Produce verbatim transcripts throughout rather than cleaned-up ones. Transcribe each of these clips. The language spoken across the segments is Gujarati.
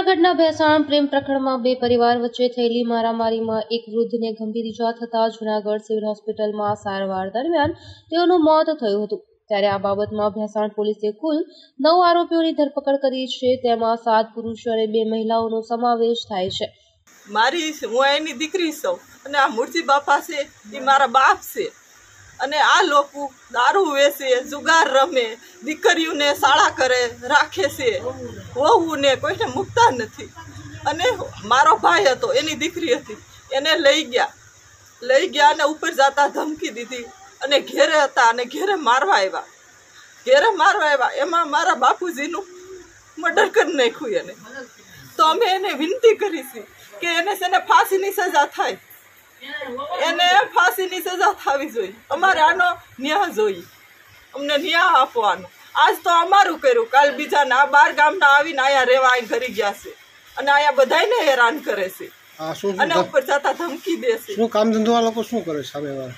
જૂનાગઢના ભેસાણ પ્રેમ પ્રખણમાં બે પરિવાર વચ્ચે થયેલી મારામારીમાં એક વૃદ્ધને ગંભીર ઈજા થતા જૂનાગઢ સિવિલ હોસ્પિટલમાં સારવાર દરમિયાન તેઓનું મોત થયું હતું। ત્યારે આ બાબતમાં ભેસાણ પોલીસે કુલ નવ આરોપીઓની ધરપકડ કરી છે, તેમાં સાત પુરુષો અને બે મહિલાઓનો સમાવેશ થાય છે। મારી હું એની દીકરી છું અને આ મૂર્તિ બાપા છે એ મારા બાપ છે અને આ લોકો દારૂ વેચે, જુગાર રમે, દીકરીઓને શાળા કરે રાખે છે, વહુને કોઈને મૂકતા નથી। અને મારો ભાઈ હતો, એની દીકરી હતી, એને લઈ ગયા લઈ ગયા અને ઉપર જતા ધમકી દીધી અને ઘેરે હતા અને ઘેરે મારવા આવ્યા ઘેરે મારવા આવ્યા એમાં મારા બાપુજીનું મર્ડર કરી નાખ્યું એને। તો અમે એને વિનંતી કરી છે કે એને છે ને ફાંસીની સજા થાય, એને ફાંસીની સજા થવી જોઈએ। અમારે આનો ન્યાય જોઈએ, અમને ન્યાય આપવાનો। આજ તો અમારું કર્યું, કાલ બીજાને આ બાર ગામના આવીને અહીંયા રહેવા અહીં ઘરી ગયા છે અને અહીંયા બધાને હેરાન કરે છે અને ઉપર જતા ધમકી દે છે। શું કામ ધંધો આ લોકો શું કરે છે?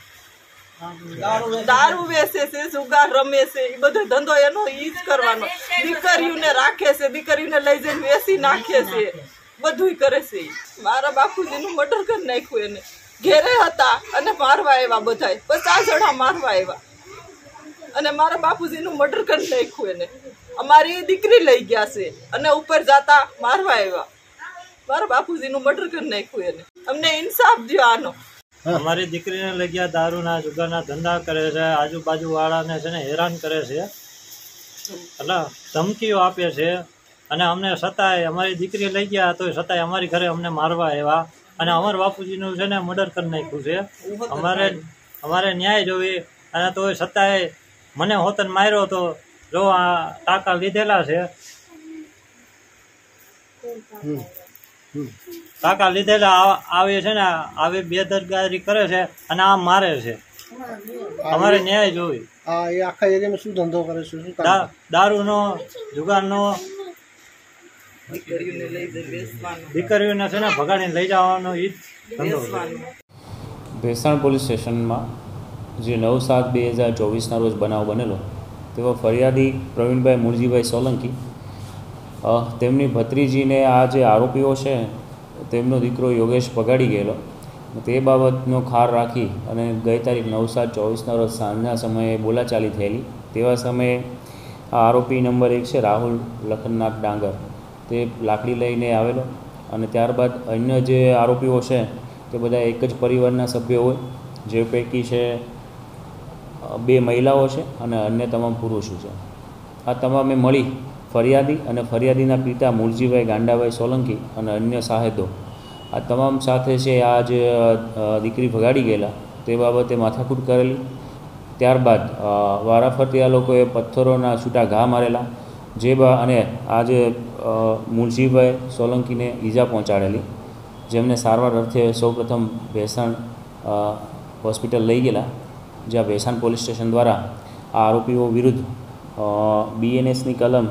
દારૂ વેચે છે, જુગાર રમે છે, એ બધો ધંધો એનો ઈ જ કરવાનો। દીકરીઓને રાખે છે, દીકરીઓને લઈ જઈને વેચી નાખે છે, બધું કરે છે। મારા બાપુજીનું મર્ડર કરી નાખ્યું એને, ઘેરે હતા અને મારવા આવ્યા, બધા પચાસ જણા મારવા આવ્યા અને મારા બાપુજીનું મર્ડર કરી નાખ્યું એને। અમારી દીકરી લઈ ગયા છે અને ઉપર જતા મારવા આવ્યા, મારા બાપુજીનું મર્ડર કરી નાખ્યું એને। અમને ઇન્સાફ દો આનો। અમારી દીકરીને લઈ ગયા, દારૂના જુગારના ધંધા કરે છે, આજુબાજુ વાળાને છે ને હેરાન કરે છે, એટલે ધમકીઓ આપે છે અને અમને સતાય અમારી દીકરી લઈ ગયા તો સતાય અમારી ઘરે અમને મારવા આવ્યા અને અમારા બાપુજીનું છે ને મર્ડર કરી નાખ્યું છે। અમારે અમારે ન્યાય જોઈએ અને તો સતાય મને હોતન માર્યો તો જો આ ટાંકા લીધેલા છે, ટાંકા લીધેલા આવે છે ને આવી બેદરકારી કરે છે અને આમ મારે છે। અમારે ન્યાય જોઈએ। આ એ આખા એરિયામાં શું ધંધો કરે છે? શું કામ? દારૂનો, જુગારનો, દીકરીઓને છે ને ભગાડીને લઈ જવાનો એ ધંધો। ભેસાણ પોલીસ સ્ટેશનમાં જે નવ સાત બે હજાર ચોવીસના રોજ બનાવ બનેલો તેવા ફરિયાદી પ્રવીણભાઈ મૂળજીભાઈ સોલંકી, તેમની ભત્રીજીને આ જે આરોપીઓ છે તેમનો દીકરો યોગેશ ભગાડી ગયેલો, તે બાબતનો ખાર રાખી અને ગઈ તારીખ નવ સાત ચોવીસના રોજ સાંજના સમયે બોલાચાલી થયેલી। તેવા સમયે આ આરોપી નંબર એક છે રાહુલ લખનનાથ ડાંગર, તે લાકડી લઈને આવેલો અને ત્યારબાદ અન્ય જે આરોપીઓ છે તે બધા એક જ પરિવારના સભ્યો હોય, જે પૈકી છે બે મહિલાઓ છે અને અન્ય તમામ પુરુષો છે। આ તમામે મળી ફરિયાદી અને ફરિયાદીના પિતા મૂળજીભાઈ ગાંડાભાઈ સોલંકી અને અન્ય સાહેદો આ તમામ સાથે છે આ જે દીકરી ભગાડી ગયેલા તે બાબતે માથાકૂટ કરેલી। ત્યારબાદ વારાફરતી આ લોકોએ પથ્થરોના છૂટા ઘા મારેલા, જે બા અને આ જે મૂળજીભાઈ સોલંકીને ઈજા પહોંચાડેલી, જેમને સારવાર અર્થે સૌપ્રથમ ભેસાણ હોસ્પિટલ લઈ ગયેલા, જ્યાં ભેસાણ પોલીસ સ્ટેશન દ્વારા આ આરોપીઓ વિરુદ્ધ બીએનએસની કલમ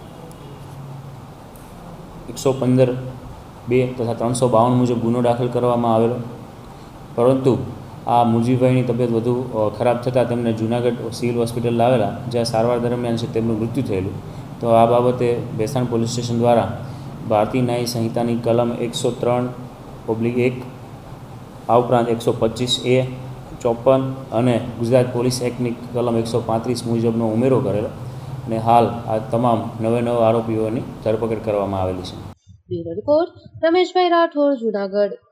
એકસો પંદર બે તથા ત્રણસો બાવન મુજબ ગુનો દાખલ કરવામાં આવેલો, પરંતુ આ મૂળજીભાઈની તબિયત વધુ ખરાબ થતાં તેમને જૂનાગઢ સિવિલ હોસ્પિટલ લાવેલા, જ્યાં સારવાર દરમિયાન છે તેમનું મૃત્યુ થયેલું। તો આ બાબતે ભેસાણ પોલીસ સ્ટેશન દ્વારા ભારતીય ન્યાય સંહિતાની કલમ એકસો ત્રણ ઓબ્લિક એક, આ ઉપરાંત એકસો પચીસ એ ચોપન અને ગુજરાત પોલીસ એક્ટની કલમ એકસો પાંત્રીસ મુજબનો ઉમેરો કરેલો અને હાલ આ તમામ નવે નવ આરોપીઓની ધરપકડ કરવામાં આવેલી છે। Bureau report Rameshbhai Rathod, Junagadh.